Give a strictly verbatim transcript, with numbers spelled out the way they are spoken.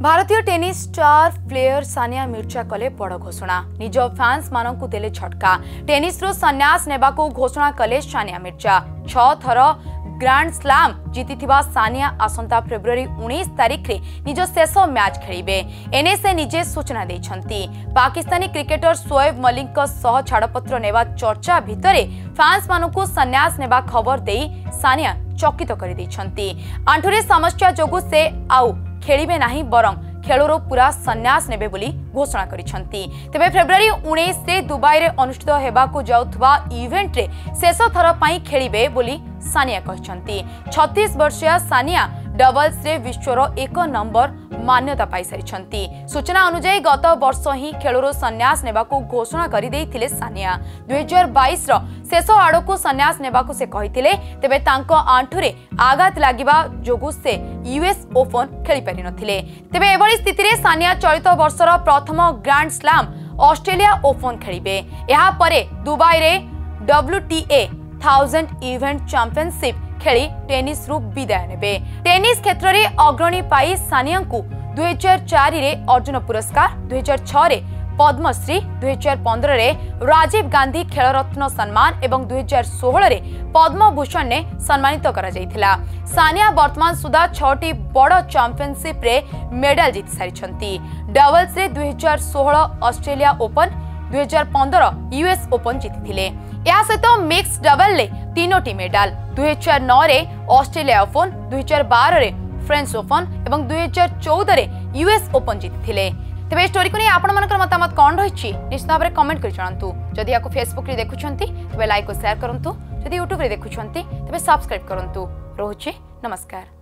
भारतीय tennis star player Sania Mirza कले बड़ घोषणा निज फैंस मानकु देले झटका टेनिस रो संन्यास नेबाकू घोषणा कले सानिया मिर्जा छह थर ग्रांड स्लैम जीतिथिबा सानिया आसंता फेब्रुआरी उन्नीस तारिख रे निज शेष मैच खेलिबे एने से निजे सूचना दैछंती। पाकिस्तानी क्रिकेटर शोएब मलिक को सह छाड़पत्र नेबा चर्चा भितरे फैंस मानकु संन्यास नेबा खबर देई सानिया चकित कर दैछंती। आंठुरे समस्या जोगु से आउ खेलिबे नाही बरं खेलरो पूरा संन्यास नेबे बोली घोषणा करिसंती। तेबे फेब्रुआरी उन्नीस रे दुबई रे अनुष्ठित हेबाकू जाउथबा इवेंट रे शेष थर पई खेलिबे बोली सानिया कहछंती। छत्तीस वर्षीय सानिया डबल्स रे विश्वर एक नंबर मान्यता पाई सारिछंती। सूचना अनुसार गत वर्ष ही खेलरो संन्यास नेबाकू घोषणा करि देइथिले सानिया। दो हज़ार बाईस रो शेष आड़कू संन्यास नेबाकू से कहिथिले। तेबे तांको आंठुरे आघात लागिबा जोगु से यूएस ओपन खेली पारि नथिले। तेबे एभली स्थिति रे सानिया चलित वर्षर प्रथम ग्रांड स्लैम ऑस्ट्रेलिया ओपन खेलिबे। एहा परे दुबई रे डब्ल्यूटीए थाउजेंड इवेंट चैंपियनशिप खेली टेनिस रु विदाय नेबे। टेनिस क्षेत्र में अग्रणी पाई सानिया को दो हज़ार चार रे अर्जुन पुरस्कार, दो हज़ार छह रे पद्मश्री, दो हज़ार पंद्रह रे राजीव गांधी खेल रत्न सम्मान एवं दो हज़ार सोलह रे पद्म भूषण ने सम्मानित करा जायथिला। सानिया वर्तमान सुधा छटी बड़ चैंपियनशिप रे मेडल जीति सारिछंती। डबल्स रे दो हज़ार सोलह ऑस्ट्रेलिया ओपन, दो हज़ार पंद्रह यूएस ओपन जीतिथिले। या सहित मिक्स डबल ले तीनोटी मेडल, दो हज़ार नौ रे ऑस्ट्रेलिया ओपन, दो हज़ार बारह रे फ्रेंच ओपन एवं दो हज़ार चौदह रे यूएस ओपन जीतिथिले। तेबे स्टोरी को नहीं आपण मानकर मतामत कोन रहिछि निश्चित भाबरे कमेंट कर जणांतु। जदि याको फेसबुक रे देखुछंती तबे लाइक और शेयर करंतु। जदि यूट्यूब रे देखुछंती तबे सब्सक्राइब करंतु। रोहुछि नमस्कार।